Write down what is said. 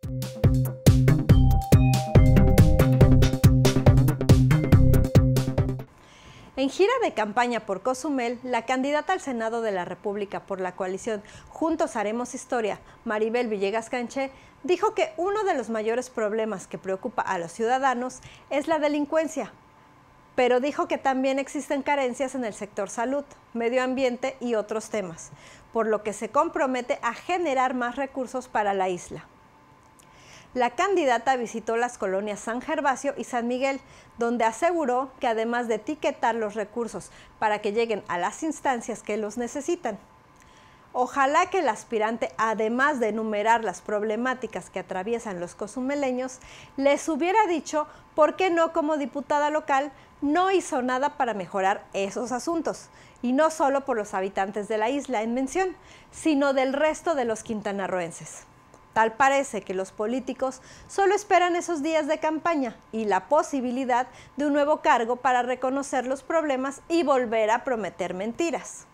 En gira de campaña por Cozumel, la candidata al Senado de la República por la coalición Juntos Haremos Historia, Maribel Villegas Canché, dijo que uno de los mayores problemas que preocupa a los ciudadanos es la delincuencia, pero dijo que también existen carencias en el sector salud, medio ambiente y otros temas, por lo que se compromete a generar más recursos para la isla. La candidata visitó las colonias San Gervasio y San Miguel, donde aseguró que además de etiquetar los recursos para que lleguen a las instancias que los necesitan, ojalá que el aspirante, además de enumerar las problemáticas que atraviesan los cozumeleños, les hubiera dicho por qué no, como diputada local, no hizo nada para mejorar esos asuntos, y no solo por los habitantes de la isla en mención, sino del resto de los quintanarroenses. Tal parece que los políticos solo esperan esos días de campaña y la posibilidad de un nuevo cargo para reconocer los problemas y volver a prometer mentiras.